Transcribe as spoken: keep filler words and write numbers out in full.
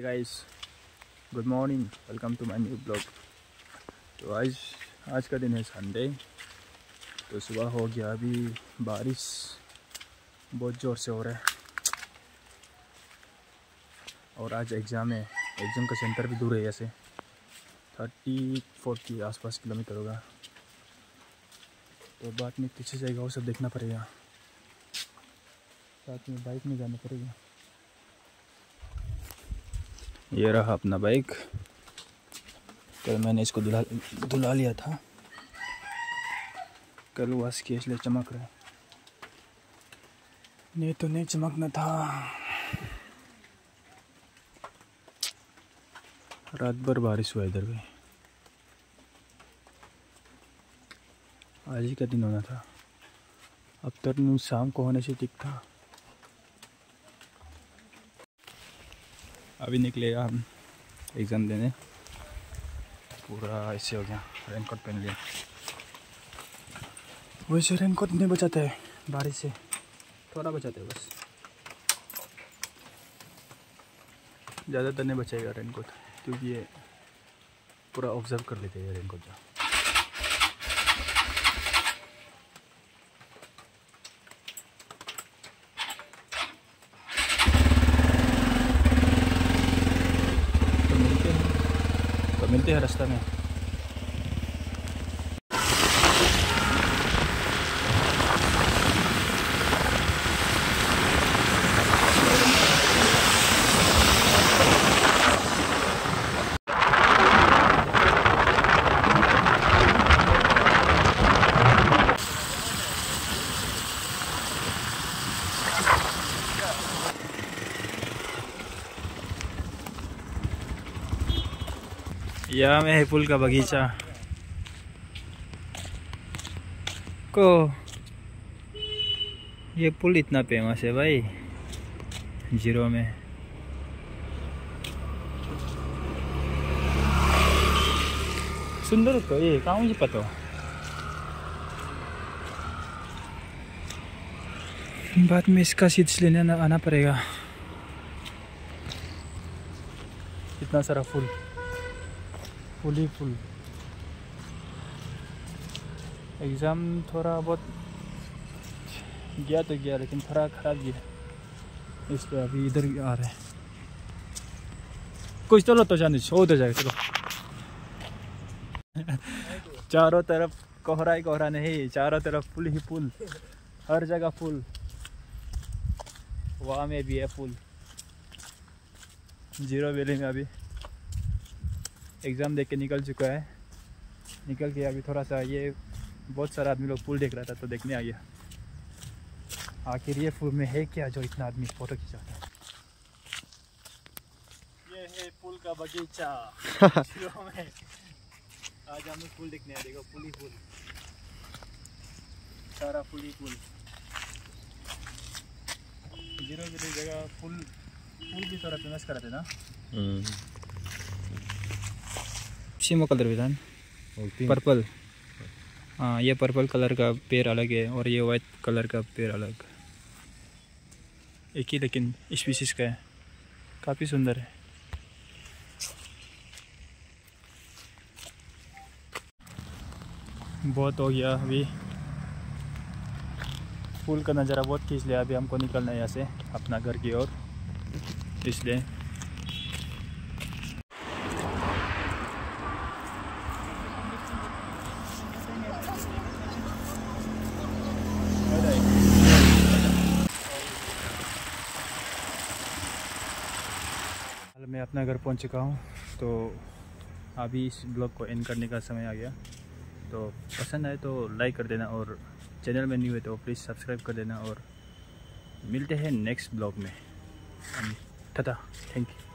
Hey guys, good morning, welcome to my new blog. तो आज आज का दिन है संडे। तो सुबह हो गया, अभी बारिश बहुत ज़ोर से हो रहा है और आज एग्ज़ाम है। एग्ज़ाम का सेंटर भी दूर है, ऐसे थर्टी फोर्टी आसपास किलोमीटर होगा। तो बाद में किसी जाएगा वो सब देखना पड़ेगा, साथ में बाइक में जाना पड़ेगा। ये रहा अपना बाइक, कल मैंने इसको धुला धुला लिया था, कल वाश किया इसलिए चमक रहा है, नहीं तो नहीं चमकना था। रात भर बारिश हुआ इधर भी, आज ही का दिन होना था, अब तक शाम को होने से ठीक था। अभी निकलेगा हम एग्ज़ाम देने, पूरा ऐसे हो गया, रेनकोट पहन लिया। वैसे रेनकोट नहीं बचाता है बारिश से, थोड़ा बचाते है बस, ज़्यादातर नहीं बचाएगा रेनकोट, क्योंकि ये पूरा ऑब्जर्व कर लेते हैं रेनकोट जो। तो मिलते हैं तो मिलते हैं रास्ता में। यहाँ में है फूल का बगीचा को, ये पुल इतना फेमस है भाई जीरो में। सुंदर तो ये कहाँ मुझे पता, बाद में इसका सीड्स लेने आना पड़ेगा। इतना सारा फूल, फूल ही फूल। एग्ज़ाम थोड़ा बहुत गया तो गया, लेकिन थोड़ा ख़राब गया, इसलिए अभी इधर आ रहे हैं। कुछ तो लो तो जाने हो तो जाएगा, चलो। चारों तरफ कोहरा ही कोहरा नहीं, चारों तरफ फूल ही फूल, हर जगह फूल। वहाँ में भी है फूल, जीरो वैली में अभी एग्ज़ाम देख के निकल चुका है, निकल के अभी थोड़ा सा ये बहुत सारा आदमी लोग फूल देख रहा था तो देखने आ गया, आखिर ये फूल में है क्या जो इतना आदमी फ़ोटो खिंचाता है। ये है फूल का बगीचा में। आज हमें फूल देखने आ, देखो फूल ही फूल, सारा फूल ही फूल। जीरो जीरो जगह फूल फूल भी थोड़ा फेमस कराते ना। सिमो कलर विधान पर्पल, हाँ ये पर्पल कलर का पेड़ अलग है और ये वाइट कलर का पेड़ अलग, एक ही लेकिन स्पीशीज का है, काफ़ी सुंदर है। बहुत हो गया, अभी फूल का नज़ारा बहुत खींच लिया, अभी हमको निकलना है यहाँ से अपना घर की ओर, इसलिए मैं अपना घर पहुंच चुका हूं। तो अभी इस ब्लॉग को एंड करने का समय आ गया। तो पसंद आए तो लाइक कर देना, और चैनल में न्यू है तो प्लीज़ सब्सक्राइब कर देना, और मिलते हैं नेक्स्ट ब्लॉग में। Tata, thank you.